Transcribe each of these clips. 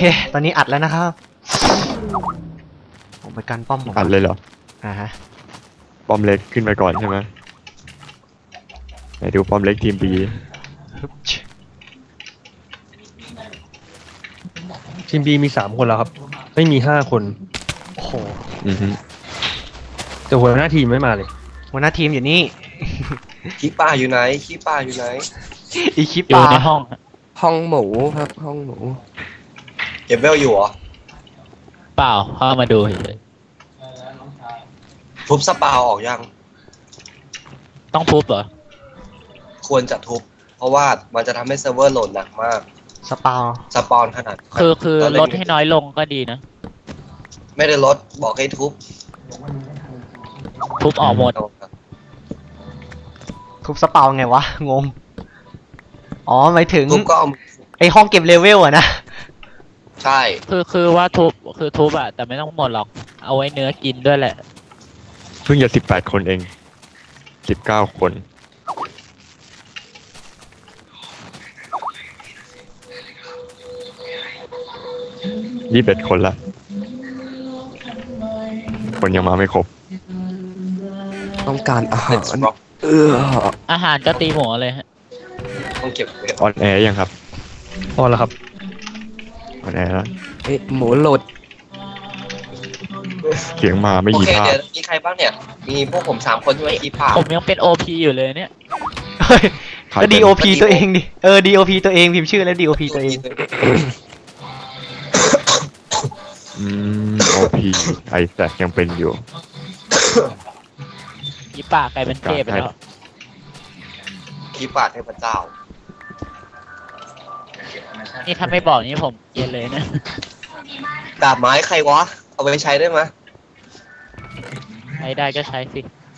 ตอนนี้อัดแล้วนะครับผมไปกันป้อมผมอัดเลยเหรอฮะป้อมเล็กขึ้นไปก่อนใช่ไหมไหนดูป้อมเล็กทีมบีทีมบีมี3 คนแล้วครับไม่มี5 คนโอ้โหแต่หัวหน้าทีมไม่มาเลยหัวหน้าทีมอยู่นี่ขี้ป่าอยู่ไหนขี้ป่าอยู่ไหนอีคิปอยู่ในห้องหมูครับห้องหมูเก็บเวลอยู่เหรอเปล่าเข้ามาดูเฉยทุบสปาวออกยังต้องทุบเหรอควรจะทุบเพราะว่ามันจะทำให้เซิร์ฟเวอร์โหลดหนักมากสปาวขนาดคือลดให้น้อยลงก็ดีนะไม่ได้ลดบอกให้ทุบออกหมดทุบสปาวไงวะงงอ๋อหมายถึงทุบก็ไอห้องเก็บเลเวลอะนะใช่คือว่าทุบอะแต่ไม่ต้องหมดหรอกเอาไว้เนื้อกินด้วยแหละเพิ่งจะ18 คนเอง19 คน21 คนละคนยังมาไม่ครบต้องการอาหารอาหารก็ตีหมูเลยฮะต้องเก็บออนแอร์ยังครับพอแล้วครับออนแอร์แล้วหมูหลุดเสียงมาไม่มีภาพมีใครบ้างเนี่ยมีพวกผม3 คนใช่ไหมขี้ป่าผมยังเป็น OP อยู่เลยเนี่ยก็ DOP ตัวเองดิDOP ตัวเองพิมพ์ชื่อแล้ว DOP ตัวเอง OP ไอแซกยังเป็นอยู่ขี้ป่ากลายเป็นเทพไปแล้วขี้ป่าเทพเจ้านี่ถ้าไม่บอกนี่ผมเย็นเลยนะดาบไม้ใครวะเอาไปใช้ได้ไหมใช้ได้ก็ใช้สิ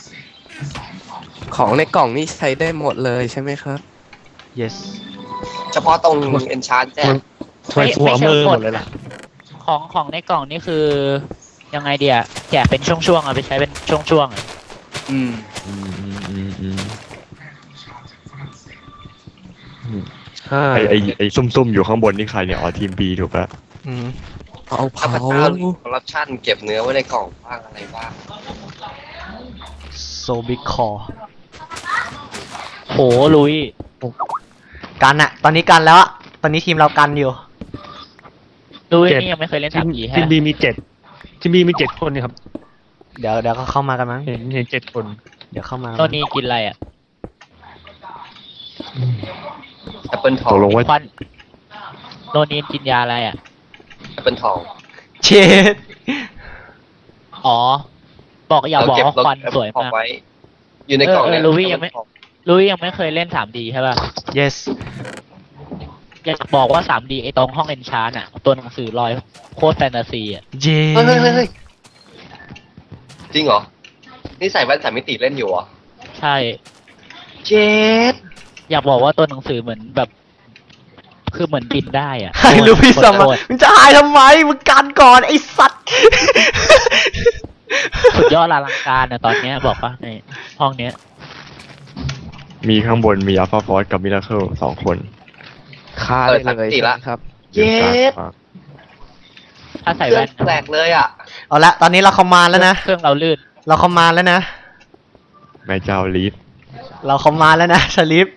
ของในกล่องนี่ใช้ได้หมดเลยใช่ไหมครับ yes เฉพาะตรง enchant แจ้งไม่หัวมือหมดเลยล่ะของในกล่องนี่คือยังไงเดียแจกเป็นช่วงๆเอาไปใช้เป็นช่วงๆไอ้ซุ่มๆอยู่ข้างบนนี่ใครเนี่ยอ๋อทีมบีถูกปะเอาคอร์รัปชันเก็บเนื้อไว้ในกล่องบ้างอะไรบ้างโซบิคอโหลุยกันอะตอนนี้กันแล้วอะตอนนี้ทีมเรากันอยู่ลุยนี่ยังไม่เคยเล่น3 ทีทีมบีมี7 คนนี่ครับเดี๋ยวเขาเข้ามากันมั้งเห็น7 คนเดี๋ยวเข้ามาตัวนี้กินอะไรอะแอปเปิลทองลงไว้โนนี้กินยาอะไรอะแอปเปิลทองเช็ดอ๋อบอกอย่าบอกว่าควันสวยมากอยู่ในกล่องลุยยังไม่เคยเล่น 3D ใช่ป่ะ yes อยากบอกว่า 3D ไอตรงห้องเอนชาร์นอะตัวหนังสือลอยโคตรแฟนตาซีอะเย้เฮ้ยจริงเหรอนี่ใส่แว่น3 มิติเล่นอยู่เหรอใช่เจ็ดอยากบอกว่าตัวหนังสือเหมือนแบบคือเหมือนบินได้อ่ะไอ้ลูกพี่สมมึงจะหายทำไมมึงกันก่อนไอ้สัตว์สุดยอดอลังการนะตอนนี้บอกว่าในห้องเนี้ยมีข้างบนมีอัลฟาฟอสกับมิราเคิล2 คนฆ่าได้เลยครับเย็ดถ้าใส่แว่นแปลกเลยอ่ะเอาละตอนนี้เราเข้ามาแล้วนะเครื่องเราลื่นเราเข้ามาแล้วนะแม่เจ้าลีฟเราเข้ามาแล้วนะชลิฟ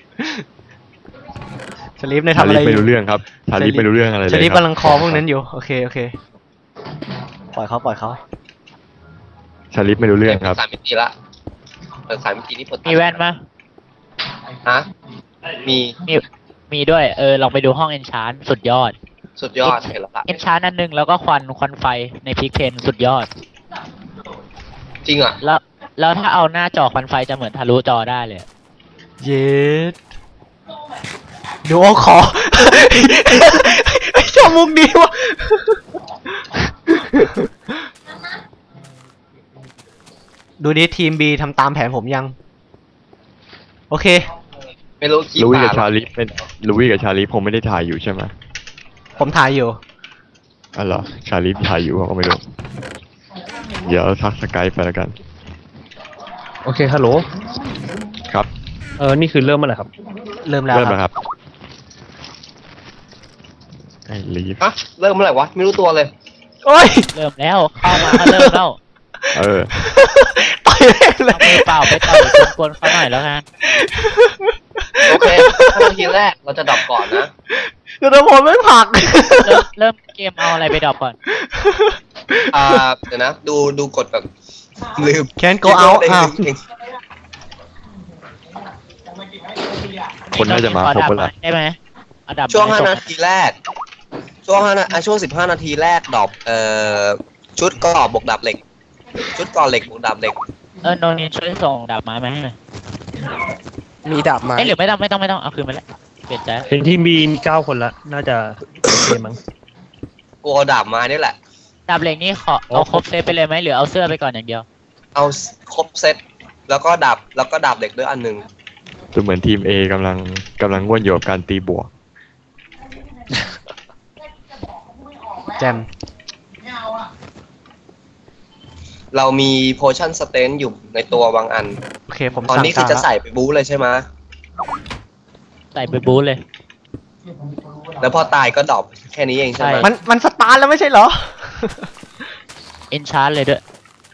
ในทำอะไรไม่รู้เรื่องครับชาลิฟไม่รู้เรื่องอะไรเลยชลิฟกำลังคอพวกนั้นอยู่โอเคปล่อยเขาชาลิฟไม่รู้เรื่องครับ 3 มิติละ3 มิตินี่มีแว่นไหมฮะมีด้วยลองไปดูห้องเอนชาร์นสุดยอดเห็นแล้วค่ะเอนชาร์นอันนึงแล้วก็ควันไฟในพิกเพนสุดยอดจริงอ่ะแล้วถ้าเอาหน้าจอควันไฟจะเหมือนทะลุจอได้เลยเย็ดดูขอชอบมุกดีวะดูดิทีม B ทำตามแผนผมยังโอเคไม่รู้ลุยกับชาลิฟเป็นลุยกับชาลิฟผมไม่ได้ถ่ายอยู่ใช่ไหมผมถ่ายอยู่อ๋อเหรอชาลิฟถ่ายอยู่ก็ไม่รู้เดี๋ยวทักสกายไปแล้วกันโอเคฮัลโหลครับนี่คือเริ่มเมื่อไหร่ครับเริ่มแล้วครับไอ้ลีฟฮะเริ่มเมื่อไหร่วะไม่รู้ตัวเลยโอ้ยเริ่มแล้วเข้ามาก็เริ่มแล้วเออต่อยแม่งเลเอายมือเปล่าไปต่อยกวนๆเขาหน่อยแล้วกันโอเค5 นาทีแรกเราจะดับก่อนนะเดี๋ยวผมไม่ผลักเริ่มเกมเอาอะไรไปดรอปก่อนเดี๋ยวนะดูกดแบบลืมแคนโกเอาลืมคนน่าจะมาครบขอแล้วดับไม้ได้ไหมเอาดับช่วงไม้ 5 ตกนาทีแรก ช่วง15 นาทีแรกดรอปชุดเกราะบวกดาบเหล็ก ชุดเกราะเหล็กบวกดาบเหล็กโนนี่ช่วยส่งดับไม้มาให้หน่อยมีดาบไม้เอ้ยหรือไม่ต้องเอาคืนไปแล้วเปลี่ยนใจเห็นทีม B มี9 คนละน่าจะเกมมั้งกูเอาดาบมานี่แหละดับเหล็กนี่ขอเอาครบเซตไปเลยไหมหรือเอาเสื้อไปก่อนอย่างเดียวเอาครบเซตแล้วก็ดาบเหล็กด้วยอันหนึ่งดูเหมือนทีม A กำลังง่วนอยู่กับการตีบวกแจมเรามีโพชั่นสเตนอยู่ในตัวบางอันโอเคผมตอนสั่งนี้คือการจะละใส่ไปบู๊เลยใช่ไหมใส่ไปบูทเลยแล้วพอตายก็ดรอปแค่นี้เองใช่ไหมใช่มันสตาร์ทแล้วไม่ใช่เหรอเอนชาร์เลยด้วย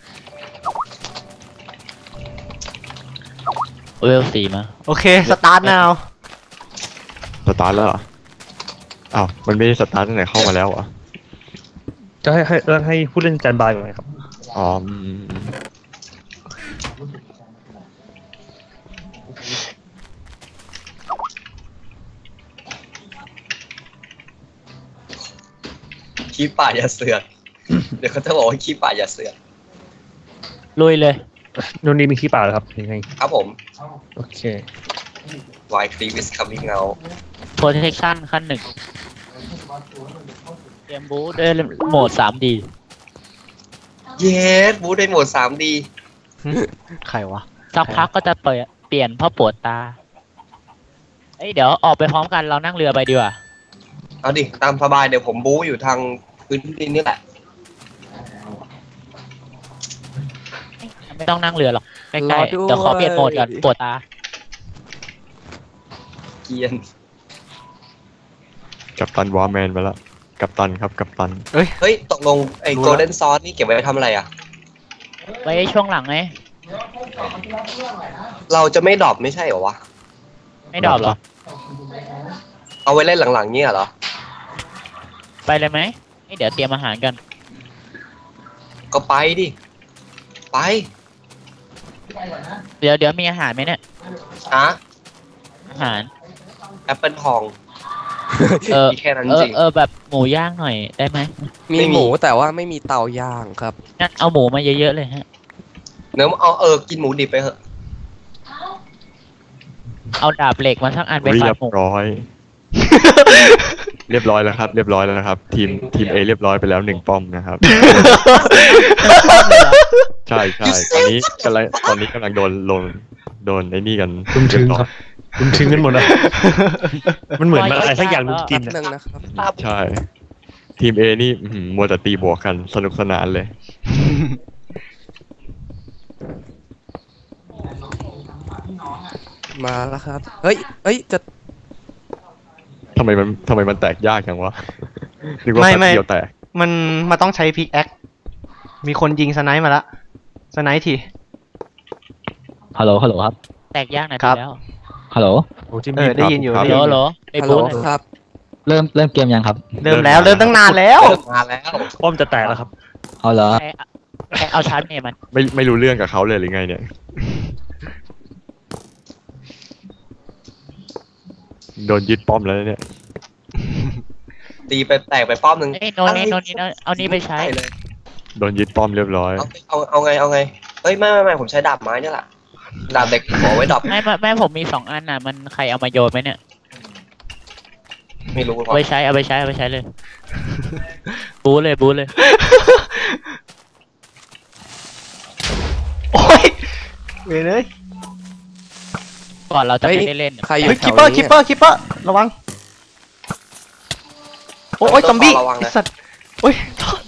เวล4มาโอเคสตาร์ท now สตาร์ทแล้วเหรอ อ้าว มันไม่ได้สตาร์ทตั้งแต่เข้ามาแล้วเหรอจะให้ผู้เล่นแจนบายก่อนไหมครับอ๋อขี้ป่าอย่าเสือก เดี๋ยวเขาจะบอกว่าขี้ป่าอย่าเสือกลุยเลยโนนนี่มีขี้เปล่าเหรอครับยังไงครับผมโอเค Why Creep is coming out protection ขั้น 1เตรียมบูทด้วยโหมด 3D เยสบู๊ได้โหมด 3D ใครวะสักพักก็จะเปลี่ยนเพราะปวดตา เอ้ยเดี๋ยวออกไปพร้อมกันเรานั่งเรือไปดีกว่าเอาดิ ตามสบายเดี๋ยวผมบู๊อยู่ทางพื้นดินนี่แหละไม่ต้องนั่งเรือหรอกใกรล้อๆด้วยเดี๋ยวขอเปลี่ยนโหมดก่อนปวดตาเกรียนกัปตันวอร์แมนไปแล้ว กัปตันครับ กัปตันเฮ้ย ตกลงไอ้ Golden Sword นี่เก็บไว้ทำอะไรอ่ะไว้ช่วงหลังไงเราจะไม่ดรอปไม่ใช่เหรอวะไม่ดรอปหรอเอาไว้เล่นหลังๆเนี่ยเหรอไปเลยไหมเอ้ยเดี๋ยวเตรียมอาหารกันก็ไปดิ ไปเดี๋ยวมีอาหารไหมเนี่ยฮะอาหารแอปเปิลทองเออมีแค่นั้นจริงแบบหมูย่างหน่อยได้ไหมมีไม่มีหมูแต่ว่าไม่มีเตาย่างครับงั้นเอาหมูมาเยอะๆเลยฮะเนื้อเอากินหมูดิบไปเถอะเอาดาบเหล็กมาสักอันไปเรีฟัยนบหมูร้อย เรียบร้อยแล้วครับ เรียบร้อยแล้วนะครับ ทีม A เรียบร้อยไปแล้ว1 ป้อมนะครับ ใช่ตอนนี้กำลังโดนไอ้นี่กันรุมถึงครับรุมถึงกันหมดนะมันเหมือนมันอะไรสักอย่างรุมกินแป๊บอะนึงนะครับใช่ ทีม A นี่มัวแต่ตีบวกกันสนุกสนานเลยมาแล้วครับ เฮ้ยจะทำไมมันแตกยากจังวะ นึกว่าไม่แป๊บเดียวแตกมันต้องใช้พิกแอคมีคนยิงสไนป์มาละสไนป์ทีฮัลโหลครับแตกยากหน่อยครับแล้วฮัลโหลโอ้จิมเอมี่อได้ยินอยู่ครับได้ยินอยู่โหลไปฮัลโหลบูทหน่อยครับเริ่มเกมยังครับเริ่มแล้วเริ่มตั้งนานแล้วมาแล้วป้อมจะแตกแล้วครับเอาเหรอใครเอาชาร์จเมย์มันไม่รู้เรื่องกับเขาเลยหรือไงเนี่ย โดนยึดป้อมแล้วเนี่ยตีไปแตกไปป้อมหนึ่งเอ้ยโนนี่เอานี่ไปใช้เลยโดนยึดป้อมเรียบร้อยเอาไงเฮ้ยไม่ผมใช้ดาบไม้เนี่ยแหละดาบเด็กขอไว้ดรอปไม่ผมมี2 อันน่ะมันใครเอามาโยนไหมเนี่ยไม่รู้หรอกเอาไปใช้เลย บูทเลยโอ้ยเว้ยเลยก่อนเราจะเฮ้ยไม่ได้เล่นใครอยู่เฮ้ยแถคิปวเปอร์นี้คิปเปอร์คิปเปอร์ระวังโอ้ยซอมบี้ไอ้สัตว์โอ้ย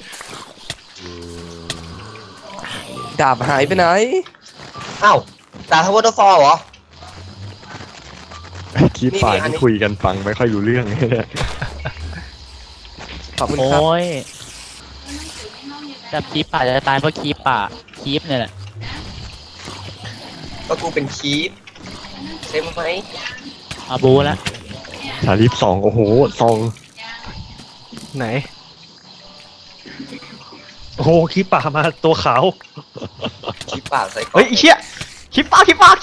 ดาบหายไปไหนอ้าวดาบทาวเวอร์ฟอลเหรอคีป่านี่อันนี้ที่คุยกันฟังไม่ค่อยรู้เรื่องเนี่ยขอบคุณครับโอ้ยจับคีปป่าจะตายเพราะคีปป่าคีปเนี่ยแหละก็กูเป็นคีปใช่ไหมอาบูแล้วชาลีฟสองโอ้โหซองไหนโอ้โหคีป่ามาตัวขาวคีปปากใส่ก่อนเฮ้ยไอ้เชี่ยคลิปปลาคีปปาก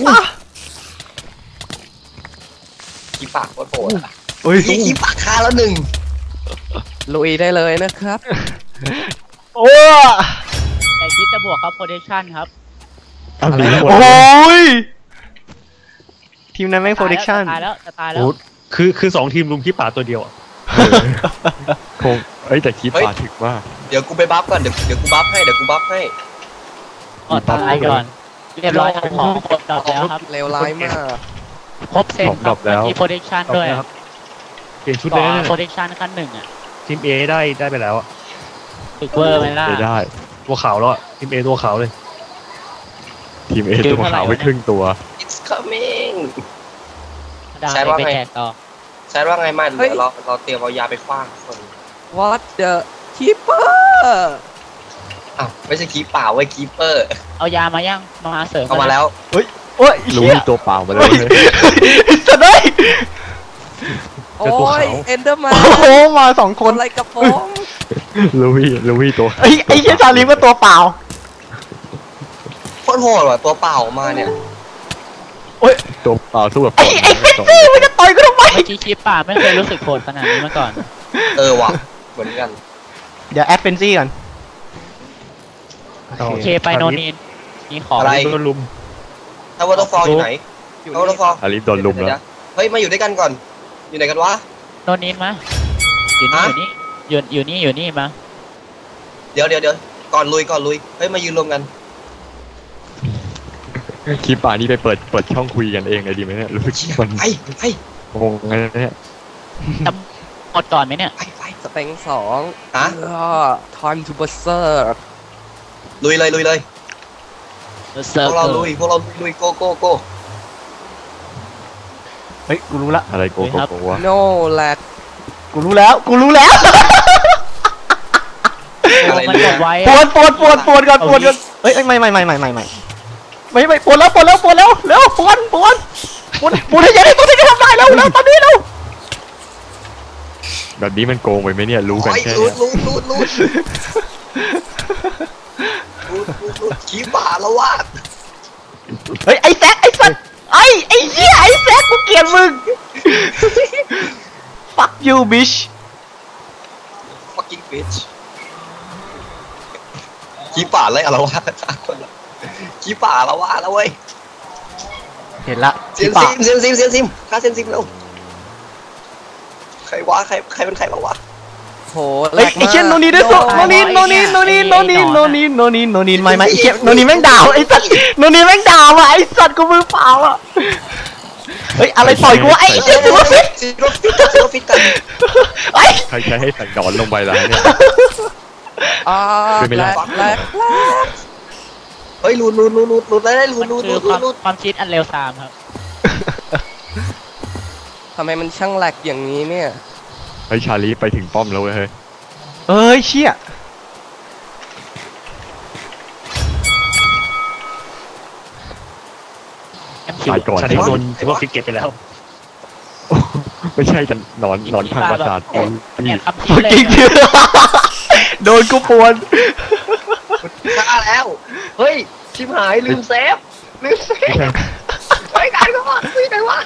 โคตรโหดอะเฮ้ยคีปปากฆ่าแล้วหนึ่งลุยได้เลยนะครับโอ้แต่คิดจะบวกครับ protection ครับอ้าวหนีหมดโอ้เลยยทีมนั้นแม่งโปรดักชั่นตายแล้วจะตายแล้โอ้วคือสองทีมลุมคีป่าตัวเดียวอะคงเอ้ยแต่คีป่าถึกมากเดี๋ยวกูไปบัฟก่อนเดี๋ยวกูบัฟให้ก่อนตายก่อน เรียบร้อยครับของครบดอกแล้วครับเลวร้ายมากครบเซตครับมี protection ด้วยนะครับเปลี่ยนชุดก่เลยอนะ protection ขั้นหนึ่งอ่ะทีมเอได้ไปแล้วอะถึกเวอร์ไหมล่ะไม่ได้ตัวขาวแล้วอะทีมเอตัวขาวเลยทีมเอตัวขาวไปครึ่งตัว It's coming ดาวใช่ว่าไปไงแจกต่อใช่ว่าไงมันเฮ้ยเดี๋ยวเราเตรียมเอายาไปคว้างคน What the keeper อ้าวไม่ใช่คีปเปล่าเว้ยคีปเปอร์เอายามายังมาเสริมเอามาแล้วโอ้ยไอ้รู้เชี่ยมีตัวเปล่ามาเลยสัตว์เอ้ยโอ้ยเอนเดอร์แมโอ้นโหมาสองคนอะไรกับผมลูวี่ตัวไอ้เชี่ยชาลีฟก็ตัวเปล่าโคตรโหดว่ะตัวเปล่ามาเนี่ยตัวเปล่าสู้กับไอ้เฟนซี่มันจะต่อยกูทำไมเมื่อกี้คีปป่าไม่เคยรู้สึกโหดขนาดนี้มาก่อนว่ะเหมือนกันเดี๋ยวแอดเฟนซี่ก่อนโอเคไปโนนีนมีของอะไรโดนลุมถ้าวอเตอร์ฟอลอยู่ไหนอยู่เอาวอเตอร์ฟอลชาลีฟโดนลุมแล้วเฮ้ยมาอยู่ด้วยกันก่อน อยู่ไหนกันวะโนนีนมาอยู่นี่อยู่นี่มาเดี๋ยวก่อนลุยเฮ้ยมายืนรวมกันคีป่านี่ไปเปิดช่องคุยกันเองเลยดีไหมเนี่ยรู้สึกมันไปงงไงเนี่ยหมดก่อนไหมเนี่ยไปสเต็งสองฮะ time to berserk ลุยเลยเซิพร์วฟกเราลุยโกเฮ้ยกูรู้ละอะไรโกโกวะ no lag กูรู้แล้วอะไรมันเนี่กยดไว้ปวดก่อนปวดก่อนเฮ้ยไม่ปวดแล้วเร็วปวดให้เยอะที่สุดที่จะทำได้แล้วตอนนี้เร็วแบบนี้มันโกงไปไหมเนี่ยรู้กันโอ้ยแค่ลุเนี้ยดขี้ป่าแล้วว่ะเฮ้ยไอ้แซคไอ้สัตว์ไอ้เหี้ยไอ้แซคกูเกลียดมึง fuck you bitch fucking bitch ขี้ป่าเลยอะไรวะคนละขี้ป่าแล้วว่ะแล้วเว้ยเห็นละเซียนซิมฆ่าเซียนซิมเร็วใครวะใครเป็นใครมาวะโหเฮ้ยไอ้เชี่ยโนนีด้วยโนนีไม่ไอ้เชี่ยโนนีแม่งด่าไอ้สัตว์โนนีแม่งด่าว่ะไอ้สัตว์กูมือเปล่าอ่ะเฮ้ยอะไรต่อยกูไอ้เชี่ยซิโรฟิตกัน ไอ้ใครใช้ให้สั่งนอนลงไปแล้วเนี่ย เป็นไม่ได้แลกเฮ้ยลุดเลยลุมันคือความคิดอันเร็วซามครับทำไมมันช่างแหลกอย่างนี้เนี่ยเฮ้ยชาลีฟไปถึงป้อมแล้วเว้ยเฮ้ยเอ้ยเชี่ยตายก่อนชาลีโดนถือว่าฟิกเก็ตไปแล้วไม่ใช่จะนอนพังประสาทตอนเนี่นี้ยคำคิดเลยจริงโดนกูปวนฆ่าแล้วเฮ้ยชิมหายลืมเซฟเฮ้ยกันก็ว่าคุยกันวะ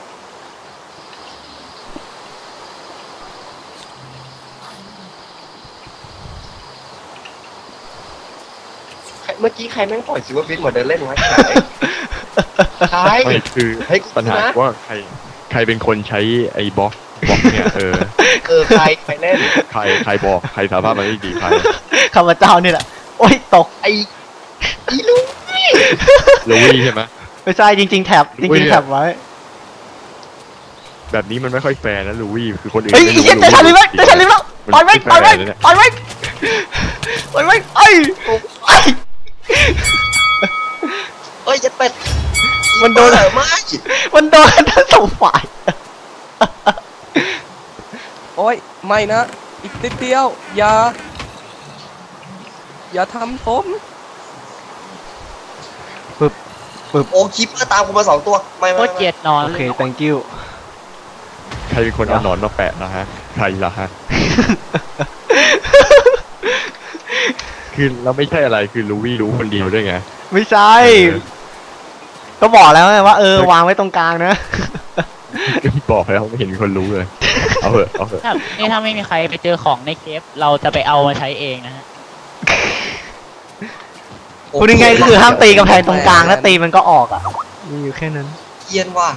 เมื่อกี้ใครแม่งปล่อยซิวฟิตหมดเดินเล่นไว้ใครไม่คือให้กูปัญหานะว่าใครเป็นคนใช้ไอ้บล็อกเนี่ยใครเล่นใครบอกใครสาภาพมันไม่ดีใครข้าพเจ้านี่แหละโอ้ยตกไอ้ลูกลูวี่ใช่ไหมไม่ใช่จริงๆแท็บไว้แบบนี้มันไม่ค่อยแฟร์นะลูวี่คือคนอื่นเฮ้ยไม่ไอ้รู้เชี่ยจะทันแล้วปล่อยไว้ไอ้เฮ้ยจะเป็ดมันโดนไม่มันโดนทั้งสองฝ่ายโอ้ย ไม่นะอีกนิดเดียว อย่าทำผมโอ้คิปเปอร์ตามกูมา2 ตัวไม่โคตรเกลียดนอนโอเค thank you ใครเป็นคนเอาหนอนมาแปะนะฮะใครล่ะฮะ คือเราไม่ใช่อะไรคือลูวี่รู้คนเดียวด้วยไงไม่ใช่ ก็บอกแล้วไงว่าวางไว้ตรงกลางนะบอกแล้วไม่เห็นมีคนรู้เลย เอาเถอะเอาเถอะถ้าไม่มีใครไปเจอของในเคฟเราจะไปเอามาใช้เองนะฮะพูดง่ายๆคือห้ามตีกำแพงตรงกลางแล้วตีมันก็ออกอ่ะ มีอยู่แค่นั้นเกียนว่ะ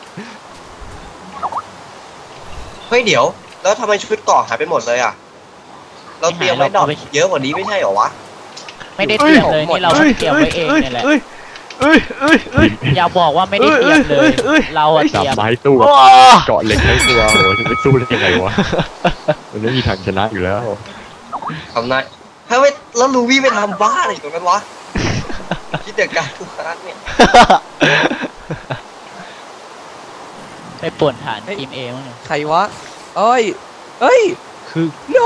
เฮ้ยเดี๋ยว แล้วทำไมชุดเกราะหายไปหมดเลยอ่ะ เราเตรียมไว้ดอกเยอะกว่านี้ไม่ใช่เหรอวะไม่ได้เตรียมเลยนี่เราเตรียมไว้เองเนี่ยแหละ อย่าบอกว่าไม่ได้เตรียมเลย เราอะเตจับรียมไม้ตู้โอ้เกาะเหล็กทั้งตัวโหจะไปสู้ได้ยังไงวะมันไม่มีทางชนะอยู่แล้วทำนายเฮ้ยแล้วลูวี่ไปทำบ้าอะไรอยู่ตรงนั้นวะ คิดแต่การทุกครั้งเนี่ยไปป่วนฐานทีมเอมั้งเนี่ยใครวะ เอ้ยคือ no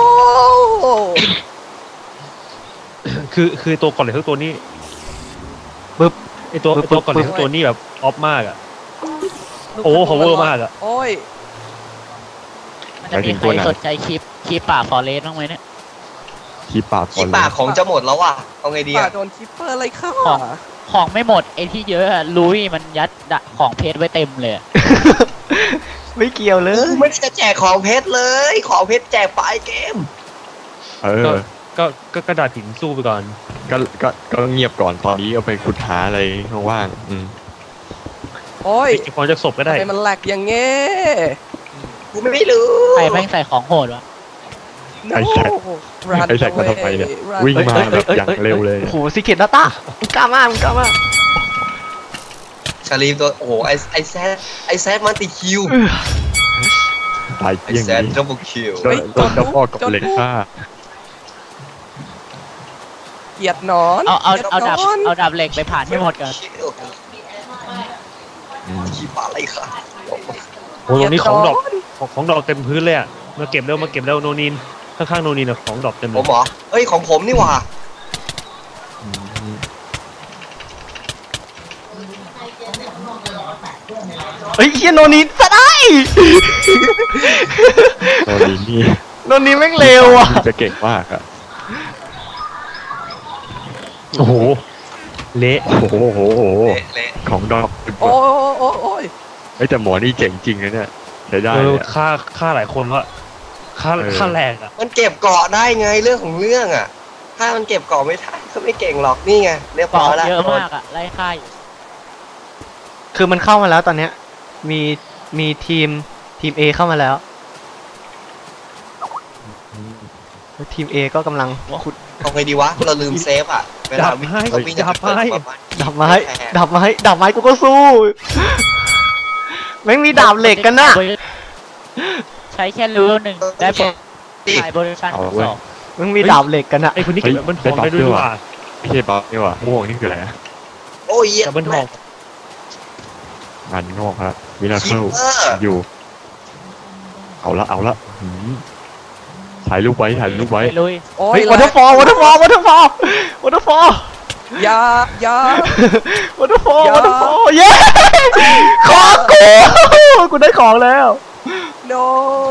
คือตัวก่อนเหล็กทั้งตัวนี้ปึ๊บไอตัวก่อนเหล็กทั้งตัวนี้แบบออฟมากอะโอ้โห power มากอะโอ้ยมันจะมีใครสนใจคลิปป่าฟอเรสต์บ้างไหมเนี่ยที่ปากที่ปากของจะหมดแล้วว่ะ เอาไงดีป่าอ่ะโดนคิปเปอร์อะไรเข้าของ ของไม่หมดไอ้ที่เยอะอะลุยมันยัดของเพชรไว้เต็มเลยอะไม่เกี่ยวเลยไม่ได้จะแจกของเพชรเลย ของเพชรแจกปลายเกมเออก็กระดาษหินสู้ไปก่อนก็เงียบก่อนตอนนี้เอาไปขุดหาอะไรว่างๆโอ้ยเก็บของจากศพก็ได้ทำไมมันแหลกอย่างเงี้ยกูไม่รู้ใครแม่งใส่ของโหดวะไอ้แซค ไอ้แซคมาทำไมเนี่ย วิ่งมาแบบอย่างเร็วเลยโอ้โหซิกเก็ตดัตต้ามึงกล้ามากมึงกล้ามากชาลีฟตัว โอ้โห ไอแซดมันติคิวตายไอเยี่ยงแซดนี้ดับเบิลคิวโดนเจ้าพ่อกับเหล็กฆ่าเกลียดหนอนเอาดับเหล็กไปผ่านให้หมดก่อนขี้ปลาอะไรค่ะโอ้ตรงนี้ของดอกเต็มพื้นเลยอะมาเก็บเร็วโนนินข้างๆโนนินอะของดอกเต็มเลผยมเหรอเอ้ย ของผมนี่หว่าเฮ้ยเฮียโนนีซะได้ตอนนี้นี่โนนีแม่งเร็วอ่ะจะเก่งมากอะโอ้โหเละโอ้โหเละของดอกโอ้ยเฮ้ยแต่หมอนี่เจ๋งจริงนะเนี่ยใช้ได้เออเนี่ยฆ่าหลายคนวะฆ่าแรงอะมันเก็บเกาะได้ไงเรื่องของเรื่องอ่ะ ถ้ามันเก็บเกาะไม่ได้ก็ไม่เก่งหรอก นี่ไง เรียบกร้ออยแล้วเยอะมากอะไล่ฆ่าอยู่คือมันเข้ามาแล้วตอนเนี้ย มีทีมA เข้ามาแล้วแล้วทีม A ก็กำลังขุดเอาไงดีวะ เราลืมเซฟอ่ะ เวลาวิ่งเขาวิ่งจะเปิดประมาณดับไม้กูก็สู้แม่งมีดาบเหล็กกันน่ะใช้แค่เลเวลหนึ่งได้ผลขายบริการสองแม่งมีดาบเหล็กกันน่ะไอคนนี้เก็บแบบบนทองได้ด้วยว่ะไม่ใช่บัฟนี่หว่าม่วงนี่คืออะไรอะโอ้ยเหี้ยกับบนทองงานงอกครับวินาเคิลอยู่ เอาละหืมถ่ายรูปไว้ไปลุยโอ้เฮ้ยยวอเตอร์ฟอลอย่าเย้ของกูได้ของแล้ว no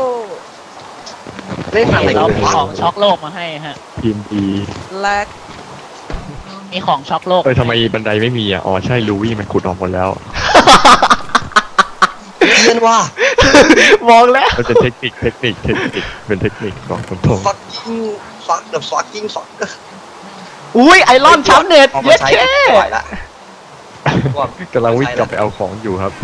เล่นอะไรเรากันมีวะของช็อกโลกมาให้ฮะทีมดีแหลกมีของช็อกโลกทำไมบันไดไม่มีอ่ะอ๋อใช่ลูวี่มันขุดออกหมดแล้วเรียนว่าบอกแล้วมันเป็นเทคนิคเป็นเทคนิคบอกตรง fucking fuck อุ้ยไอรอนชาร์ปเน็ตเอาเย้มาใช้เท่ไม่ไหวละๆกำลังวิ่งกลับไปเอาของอยู่ครับ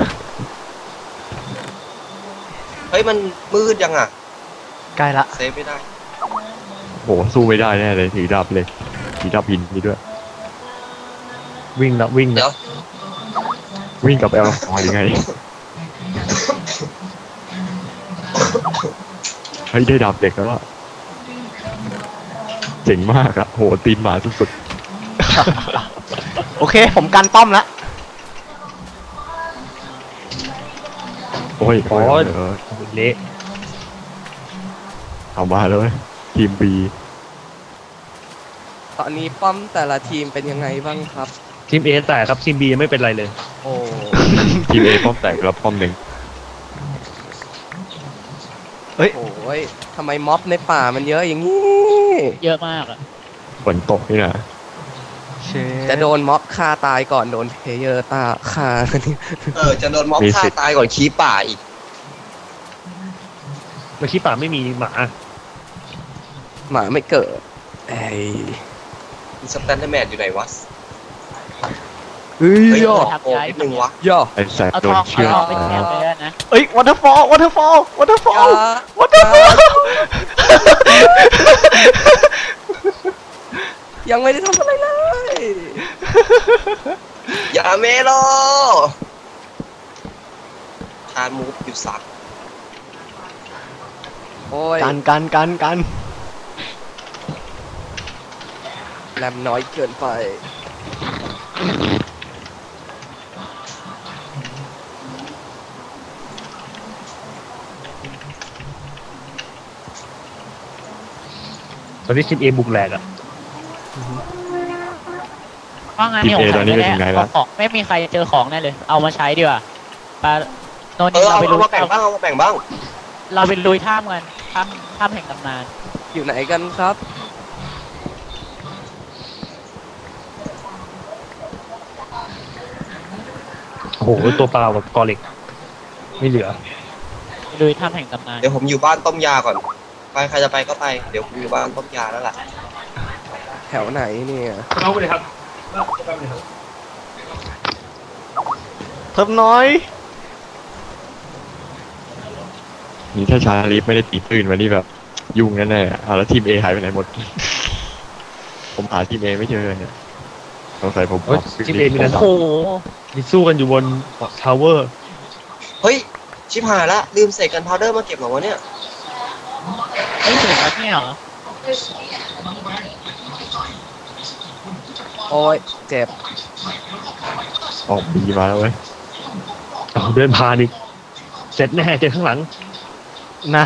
เฮ้ยมันมืดยังอ่ะใกล้ละเซฟไม่ได้โหสู้ไม่ได้แน่เลยถือดาบเลยถือดาบหินนี่ด้วยวิ่งเดี๋นะยววิ่งกลับไปเอาของยังไงเฮ้ยได้ดาบเด็กแล้วอะเจ๋งมากอะโหตีนหมาสุดโอเค ผมกันป้อมละๆโอ้ยอ๋อเละทเอามาเลยทีม B ตอนนี้ป้อมแต่ละทีมเป็นยังไงบ้างครับทีม A แตกครับทีม B ยังไม่เป็นไรเลยโอ้ทีม A ป้อมแตกแล้วป้อมหนึ่งโอ้ยทำไมม็อบในป่ามันเยอะอย่างนี้เยอะมากอะฝนตกนี่นะจะโดนม็อบฆ่าตายก่อนโดนเพลเยอร์ตาฆ่านี่จะโดนม็อบฆ่าตายก่อนขี้ป่าอีกเมื่อกี้ป่าไม่มีหมาหมาไม่เกิดไอ้มีสแตนเดอร์แมนอยู่ไหนวะเฮ้ยเฮ้ยย่อโอ้นิดนึงวะย่อไอ้แสบเอาโดทนองเชือกเอาไปแทนเลยนะเอ้ย waterfall waterfall อย่า waterfall waterfall ยังไม่ได้ทำอะไรเลยอย่าเมโลทานมูฟอยู่สักโอ้ยกันแรมน้อยเกินไปตอนนี้ทีม A บุกแหลกอ่ะว่างั้นเนี่ยผมของไม่มีใครเจอของแน่เลย เอามาใช้ดีกว่าปาโนนี่เราไปลุยเอามาแบ่งบ้างเอามาแบ่งบ้างเราไปลุยถ้ำกันถ้ำแห่งตำนานอยู่ไหนกันครับโอ้โหตัวเปล่ากับกอเหล็กไม่เหลือลุยถ้ำแห่งตำนานเดี๋ยวผมอยู่บ้านต้มยาก่อน ไปใครจะไปก็ไป เดี๋ยวผมอยู่บ้านต้มยาแล้วล่ะแถวไหนเนี่ยเอาไปเลยครับเพิ่มน้อยนี่ถ้าชาลีฟไม่ได้ตีปืนมานี่แบบยุ่งแน่ๆแล้วทีม A หายไปไหนหมด ผมหาทีม A ไม่เจอเนี่ยสงสัยผมเฮ้ยทีม A มีนะโอ้โหมีสู้กันอยู่บนทาวเวอร์เฮ้ย ชิบหายละลืมเสกกันพาวเดอร์มาเก็บเหรอวะเนี่ยไอ้ถึงแล้วเนี่ยเหรอโอ้ยเจ็บออกบีมาแล้วเว้ยเอาเดินผ่านอีกเสร็จแน่เจอข้างหลังนะ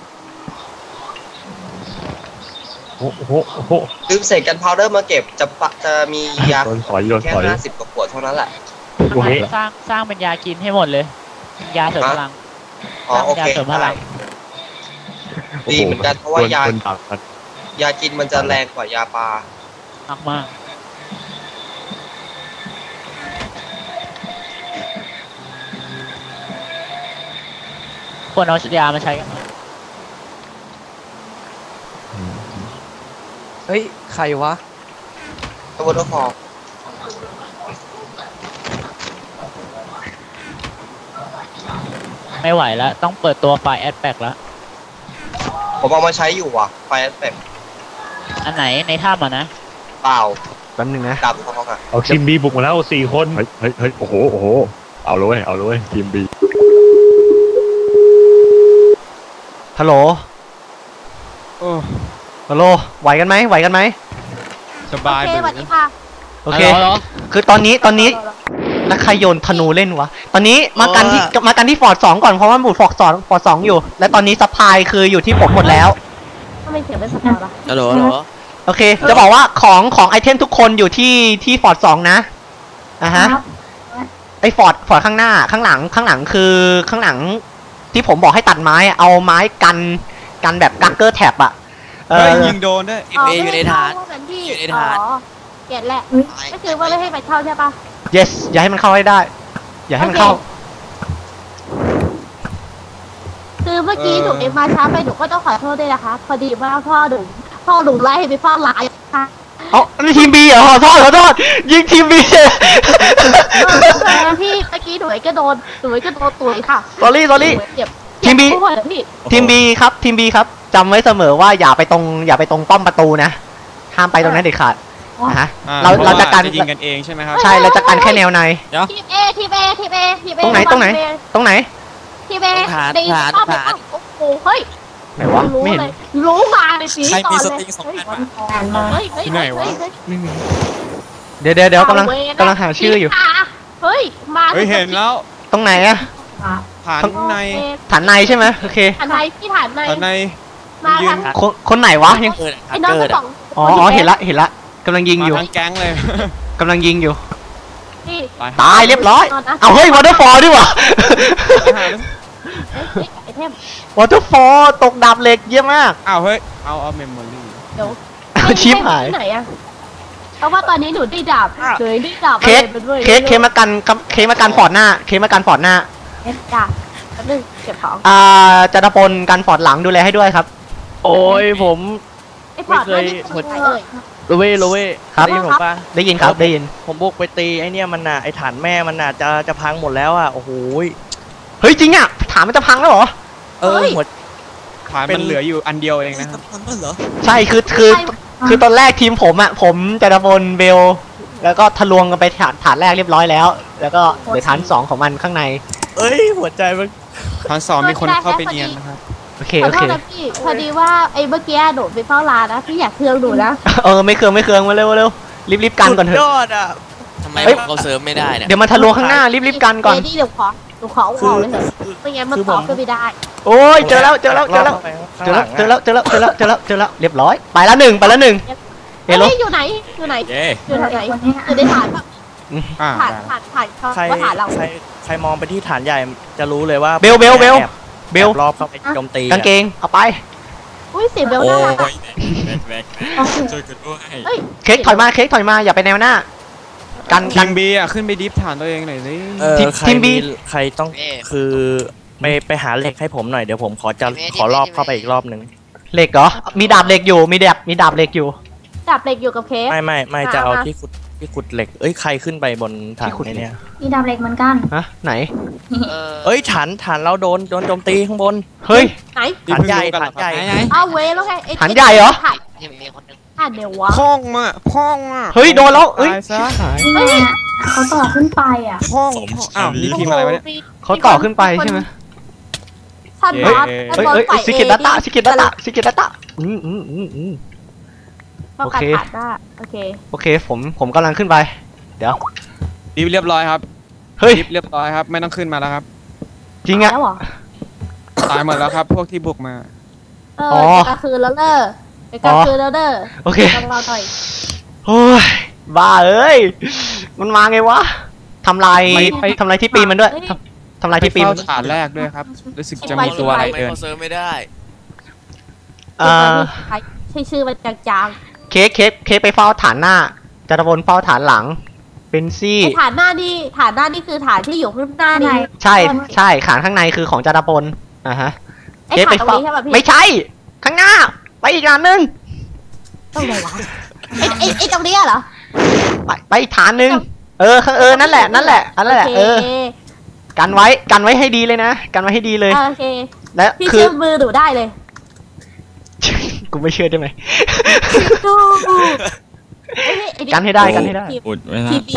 โอ้โหโอ้โหลืมเสกกันพาวเดอร์มาเก็บจะมียาโดนสอยโดนแค่สอย 50 กว่าขวดเท่านั้นแหละโอ้โหสร้างเป็นยากินให้หมดเลย ยาเสริมพลังอ๋อโอเคยาเสริมพลังดีเหมือนกันเพราะว่ายาโดนดักมันยากินมันจะแรงกว่ายาปลามากมากควรเอายามาใช้กันไหมเฮ้ย ใครวะตัววอเตอร์ฟอลไม่ไหวแล้ว ต้องเปิดตัวไฟล์แอดแบ็กแล้วผมเอามาใช้อยู่ว่ะไฟแอปอันไหนในถ้ำอ่ะนะเปล่าแป๊บนึงนะดำทองอ่ะเอาทีม B บุกมาแล้ว4 คนเฮ้ยโอ้โหเอาเลยเอาเลยทีม B ฮัลโหลฮัลโหลไหวกันไหมสบายโอเคสวัสดีค่ะโอเค คือตอนนี้แล้วใครโยนธนูเล่นวะ ตอนนี้มากันที่ฟอร์ด2ก่อนเพราะว่าบุดฟอร์ด2อยู่ และตอนนี้ซัพพลายคืออยู่ที่ผมหมดแล้วทำไมเสียงเป็นสปาร์ล่ะฮัลโหลโอเค จะบอกว่าของไอเทมทุกคนอยู่ที่ฟอร์ด2นะฮะ ไอฟอร์ดข้างหน้าข้างหลังคือข้างหลังที่ผมบอกให้ตัดไม้อะเอาไม้กันแบบกักเกอร์แท็บอะเฮ้ยยิงโดนด้วยอ๋ออยู่ในฐานอยู่ในฐานอ๋อเกลียดแหละก็คือว่าไม่ให้ไปเข้าใช่ปะ yes อย่าให้มันเข้าให้ได้ อย่าให้มันเข้าคือเมื่อกี้หนูเองมาช้าไปหนูก็ต้องขอโทษด้วยนะคะ พอดีว่าพ่อหนูไล่ให้ไปเฝ้าร้านค่ะเอานี่ทีม B เหรอขอโทษยิงทีม B พี่เมื่อกี้หนูก็โดนตุ๋ยค่ะ sorry เจ็บทีม B พี่ทีม B ครับทีม B ครับจำไว้เสมอว่าอย่าไปตรงป้อมประตูนะห้ามไปตรงนั้นเด็ดขาดนะฮะเราจะกันยิงกันเองใช่ไหมครับใช่เราจะกันแค่แนวในทีมเอตรงไหนทีมเอ โอ้โหเฮ้ยไหนวะรู้ไม่เห็นเลยรู้มาในปีใครก่อนมีสเลยติง2 อันมาเฮ้ยที่ไหนวะเดี๋ยวกำลังหาชื่ออยู่เฮ้ยมาเฮ้ยเห็นแล้วตรงไหนอะฐานในฐานในใช่ไหมโอเคฐานในพี่ฐานในฐานในมาทางคนไหนวะยังไอ้น้องทั้งสองอ๋อเห็นละกำลังยิงอยู่มาทั้งแก๊งเลยกำลังยิงอยู่นี่ตายเรียบร้อยเอาเฮ้ยวอเตอร์ฟอลด้วยวะไอเทมวอเตอร์ฟอลตกดาบเหล็กเยี่ยมมากอ้าวเฮ้ยเอาเมมโมรี่เดี๋ยวชิปหายที่ไหนอะเพราะว่าตอนนี้หนูได้ดาบเลยได้ดาบเค้กไปด้วยเค้กมากันเค้กมากันฟอร์ดหน้าเค้กมากันฟอร์ดหน้าดาบแป๊บนึงเก็บของจัตพลกันฟอร์ดหลังดูแลให้ด้วยครับโอ้ยผมไอ้พอร์ตนั่นนี่คือใครเอ่ยโลเว่ครับได้ยินผมปะได้ยินครับได้ยินผมบุกไปตีไอเนี่ยมันน่ะไอฐานแม่มันน่ะจะพังหมดแล้วอ่ะโอ้โหเฮ้ยจริงอ่ะถามมันจะพังแล้วเหรอหัวฐานมันเหลืออยู่อันเดียวเองนะครับใช่คือตอนแรกทีมผมอ่ะผมจัตพลเบลแล้วก็ทะลวงกันไปฐานแรกเรียบร้อยแล้ว แล้วก็เดี๋ยวฐานสองของมันข้างในหัวใจมันฐานสองมีคนเข้าไปเนียนนะครับโอเคขอโอโทเคษนะพี่พอดีว่าไอ้เมื่อกี้หนูไปเฝ้าร้านนะพี่อยากเครื่องหนูนะไม่เคืองมาเร็วรีบกันก่อนเถอะยอดอ่ะทำไมเอ้ยเราเสริมไม่ได้เนี่ยเดี๋ยวมันทะลวงข้างหน้ารีบกันก่อนนี่เดี๋ยวหนูขอเอาออกเลยเถอะไม่งั้นมันต่อขึ้นไม่ได้โอ้ยเจอแล้วเรียบร้อยไปแล้วหนึ่งเฮลโลเฮ้ยอยู่ไหนอยู่ไหนอยู่แถวไหนอยู่ในฐานแบบอ่าฐานเขาใครว่าฐานเราใครมองไปที่ฐานใหญ่จะรู้เลยว่าเบลแอบรอบเข้าไปโจมตีกางเกงเอาไปอุ้ยเสียงเบลน่ารักอะช่วยกันด้วยเฮ้ยเค้กถอยมาอย่าไปแนวหน้ากันทีมบีอ่ะขึ้นไปดิฟฐานตัวเองหน่อยสิทีม B ใครต้องคือไปหาเหล็กให้ผมหน่อยเดี๋ยวผมขอรอบเข้าไปอีกรอบนึงเหล็กเหรอมีดาบเหล็กอยู่มีดาบเหล็กอยู่จับเหล็กอยู่กับเคสไม่จะเอาที่ขุดเหล็กใครขึ้นไปบนฐานที่ขุดไอ้เนี่ยมีดาบเหล็กเหมือนกันฮะไหนฐานเราโดนโจมตีข้างบนเฮ้ยไหนฐานใหญ่อ้าวเวแล้วไงฐานใหญ่เหรอฐานเดี๋ยววะพ่องอ่ะเฮ้ยโดนแล้วเฮ้ยตายซะเฮ้ยเขาต่อขึ้นไปอ่ะพ่องอ้าวนี่ทีมอะไรวะเนี่ยเขาต่อขึ้นไปใช่ไหมท่านเฮ้บยอสเฮ้ยซิกเก็ตดัตตาป้องโอกันเคฐานได้โอเคผมกำลังขึ้นไปเดี๋ยวดิฟเรียบร้อยครับเฮ้ยดิฟเรียบร้อยครับไม่ต้องขึ้นมาแล้วครับจริงอะแล้วเหรอตายหมดแล้วครับพวกที่บุกมาจะกลางคืนแล้วเด้อจะกลางคืนแล้วเด้อโอเคต้องเราหน่อยโอ้ยบ้าเอ้ยมันมาไงวะทำลายที่ปีนมันด้วยทำลายที่ปีนเข้าฐานแรกด้วยครับรู้สึกจะมีตัวอะไรเดินเราเสริมไม่ได้ใช้ชื่อมันจางเค้กไปเฝ้าฐานหน้าจัตพลเฝ้าฐานหลังเป็นซี่ๆไอฐานหน้านี่คือฐานที่อยู่ข้างหน้านี่ใช่ขานข้างในคือของจัตพลฮะไอฐานตรงนี้ใช่ป่ะพี่ไม่ใช่ข้างหน้าไปอีกฐานนึงตรงไหนวะไอตรงนี้เหรอไปอีกฐานนึงนั่นแหละกันไว้ให้ดีเลยนะกันไว้ให้ดีเลยโอเคและพี่คือเชื่อมือหนูได้เลยกูไม่เชื่อได้ไหมดูกันให้ได้อุดไว้นะทีบี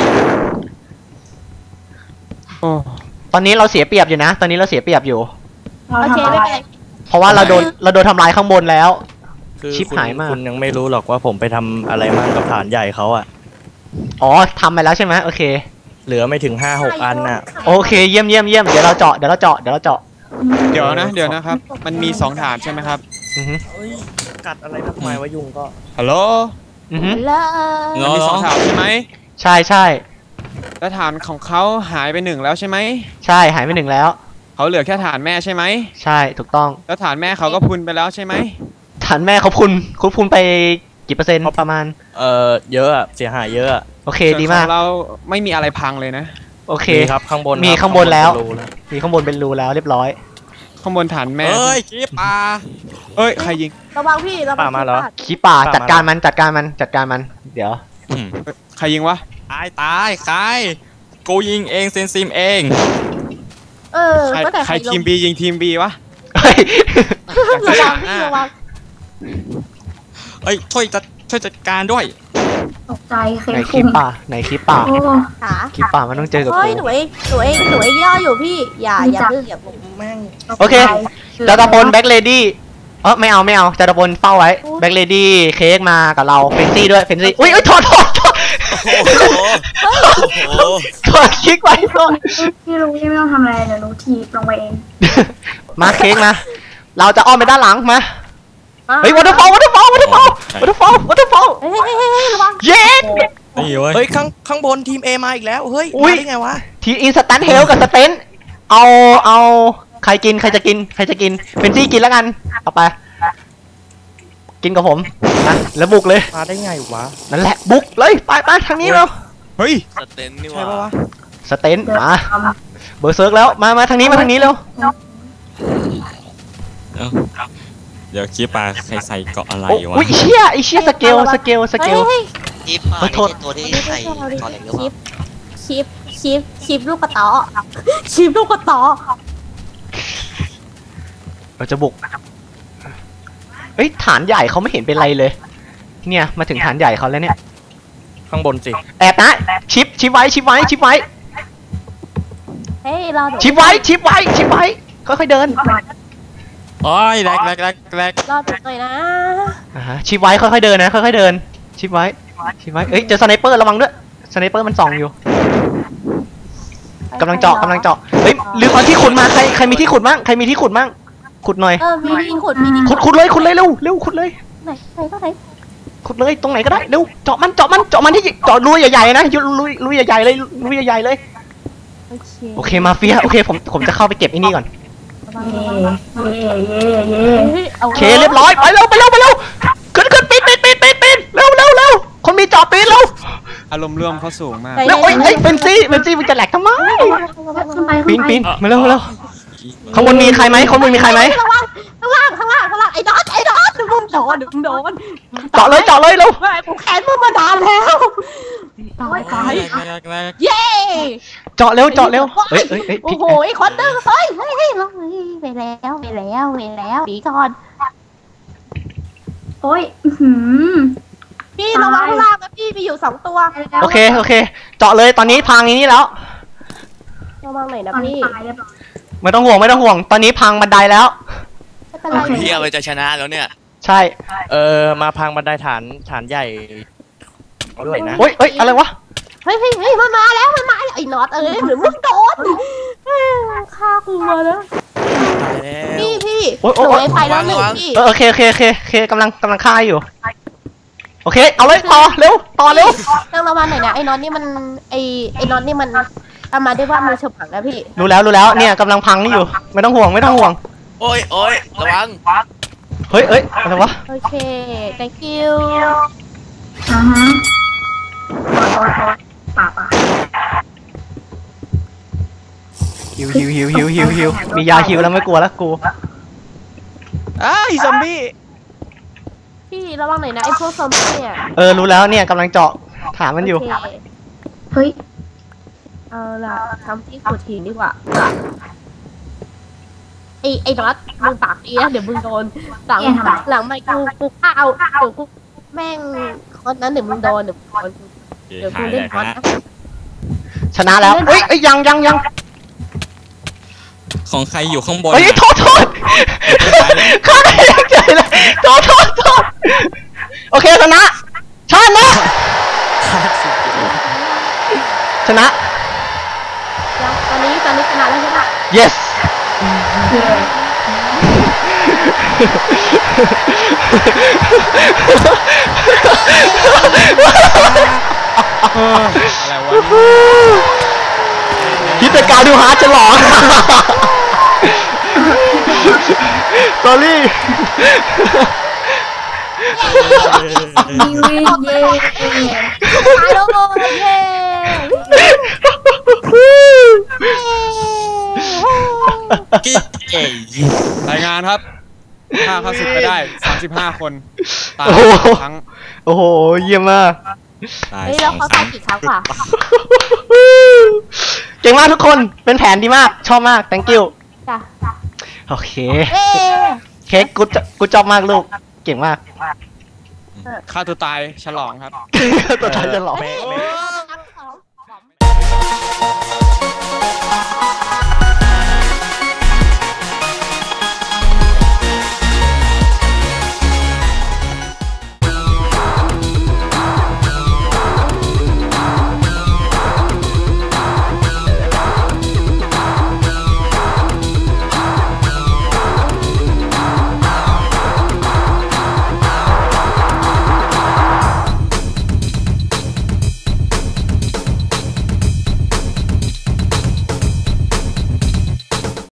โอ้ตอนนี้เราเสียเปรียบอยู่นะ ตอนนี้เราเสียเปรียบอยู่โอเคไม่เป็นไรเพราะว่าเราโดนทำลายข้างบนแล้วคือชิบหายมากคุณยังไม่รู้หรอกว่าผมไปทำอะไรมั่งกับฐานใหญ่เขาอ่ะอ๋อทำไปแล้วใช่ไหมโอเคเหลือไม่ถึง 5-6 อันน่ะโอเคเยี่ยมเดี๋ยวเราเจาะเดี๋ยวนะครับมันมี2ฐานใช่ไหมครับอือฮึกัดอะไรมากมายวะยุงก็ฮัลโหลอือฮึแล้วมันมี2ฐานใช่ไหมใช่แล้วฐานของเขาหายไป1แล้วใช่ไหมใช่หายไป1แล้วเขาเหลือแค่ฐานแม่ใช่ไหมใช่ถูกต้องแล้วฐานแม่เขาก็พุนไปแล้วใช่ไหมฐานแม่เขาพุนไปกี่เปอร์เซ็นต์ประมาณเยอะอะเสียหายเยอะอะโอเคดีมากส่วนของเราไม่มีอะไรพังเลยนะโอเคมีครับข้างบนมีข้างบนแล้วข้างบนเป็นรูมีข้างบนเป็นรูแล้วเรียบร้อยข้างบนฐานแม่เฮ้ยขี้ปลาเอ้ยใครยิงระวังพี่ระวังป่ามาเหรอขี้ป่าจัดการมันเดี๋ยวใครยิงวะตายใครกูยิงเองเซนซิมเองก็แต่ใครทีมบียิงทีมบีวะเฮ้ยระวังพี่ระวังเอ้ยช่วยจัดการด้วยตกใจเคไหนยขี้คุมป่าโอ้ขี้ป่ามันต้องเจอกับเฮ้ยกูหนูเองย่ออยู่พี่อย่าเพิ่งอย่าแม่งโอเคจัตพลแบ็คเลดี้ไม่เอาจัตพลเฝ้าไว้แบ็คเลดี้เค้กมากับเราเฟนซี่ด้วยเฟนซี่อุ้ยโทษถอดคลิกไว้โทษพี่รู้ยังไม่ต้องทำอะไรเดี๋ยวรู้ทีลงไปเองมาเค้กมา เราจะอ้อมไปด้านหลังมาเฮ้ยวอเตอร์ฟอลวอเตอร์ฟอลวอเตอร์ฟอลวอเตอร์ฟอลวอเตอร์ฟอลเฮ้ยระวังเย็ดนี่เว้ยเฮ้ยข้างบนทีม A มาอีกแล้วเฮ้ยอุ๊ยมาได้ไงวะทีอินสแตนเฮลกับสเตนเอาใครกินใครจะกินเป็นซี่กินแล้วกันเอาไปกินกับผมนะแล้วบุกเลยมาได้ไงวะนั่นแหละบุกเลยไปทางนี้เราเฮ้ยใช่ปะวะสเตนมาเบอร์เซิร์กแล้วมาทางนี้มาทางนี้เร็วเดี๋ยวคิดปลาใครใส่เกาะอะไรวะอุ้ยเชี่ยไอเชี่ยสเกลเฮ้ยยิปมาขอโทษนี่ตัวที่ใส่ก่อนเหล็กหรือเปล่าชิปลูกกระต่อชิปลูกกระต่อเราจะบุกเอ้ยฐานใหญ่เขาไม่เห็นเป็นไรเลย เนี่ยมาถึงฐานใหญ่เขาแล้วเนี่ยข้างบนสิแอบนะชิปไว้เฮ้ยรอหนูชิปไว้ค่อยๆเดินโอ้ยแรกรอหนูหน่อยนะชิปไว้ค่อยๆเดินนะค่อยๆเดินชิปไว้เอ้ยเจอสไนเปอร์ระวังด้วยสไนเปอร์มันส่องอยู่กำลังเจาะเฮ้ยลืมเอาที่ขุดมาใครมีที่ขุดมั่งขุดหน่อยมีที่ขุดมีที่ขุดเลยเร็วขุดเลยไหนก็ไหนขุดเลยตรงไหนก็ได้เร็วเจาะมันที่เจาะรูใหญ่ๆนะรูใหญ่ๆเลย โอเคมาเฟียโอเคผมจะเข้าไปเก็บไอ้นี่ก่อน โอเคเรียบร้อยไปเร็วขึ้นปิดเร็วคนมีจอบปีนเร็วอารมณ์ร่วมเขาสูงมากแล้วเอ้ยเฟนซี่มึงจะแหลกทำไมปีนมาเร็วข้างบนมีใครไหมข้างบนมีใครไหมข้างล่างไอ้ดอทมึงโดนเจาะเลยเร็วกูแค้นมึงมานานแล้วตายเย้เจาะเร็วเอ้ยโอ้โหไอ้คนนึงเฮ้ยไปแล้วดีก่อนโอ้ยพี่ระวังข้างล่างนะพี่มีอยู่2ตัวโอเคเจาะเลยตอนนี้พังอย่างนี้แล้วระวังหน่อยนะตอนนี้พี่ตายเรียบร้อยไม่ต้องห่วงตอนนี้พังบันไดแล้วไม่เป็นไรเฮียมันจะชนะแล้วเนี่ยใช่มาพังบันไดฐานใหญ่ด้วยนะเอ้ยอะไรวะเฮ้ยมันมาแล้วไอ้น็อตหรือมึงโดนฆ่ากูมาแล้วพี่หนูไปแล้วหนึ่งพี่โอเคกำลังฆ่าอยู่โอเคเอาเลยต่อเร็วต้องระวังหน่อยนะไอ้น็อตนี่มันไอ้น็อตนี่มันเอามาได้ว่ามือฉบังนะพี่รู้แล้วเนี่ยกำลังพังนี่อยู่ไม่ต้องห่วงโอ้ยระวังเฮ้ยอะไรวะโอเค thank you ป่าฮิวมียาฮิวแล้วไม่กลัวแล้วกูซอมบี้พี่ระวังหน่อยนะไอ้พวกซอมบี้เนี่ยรู้แล้วเนี่ยกำลังเจาะถามมันอยู่โเคเฮ้ยเอาล่ะทำที่ขุดหินดีกว่าไอ้น็อตมึงปากดีนะเดี๋ยวมึงโดนหลังไม่กูฆ่าเอาเดี๋ยวกูแม่งคนนั้นเดี๋ยวมึงโดนเดี๋ยวกูเล่นน็อตนะชนะแล้วเอ้ยยังของใครอยู่ข้างบนเฮ้ยโทษข้าไม่ได้ใจเลยโทษโอเคชนะชนะตอนนี้ชนะแล้วใช่ไหม yes อะไรวะคิดแต่การดูฮาร์ดฉลอง sorry เย้ฮัลโหลเย้รายงานครับฆ่าเข้าศึกไปได้35 คนตาย2 ครั้งโอ้โหเยี่ยมมากตายเฮ้ยสเราองเขาครั้ตาง ยกี่ครั้งกว่าเก่งมากทุกคนเป็นแผนดีมากชอบมาก thank you จ้ะโอเคเอ๊ะเค้กกูจอบมากลูกเก่งมากฆ่าตัวตายฉลองครับตัวท้ายจะหลอกเอ๊ะ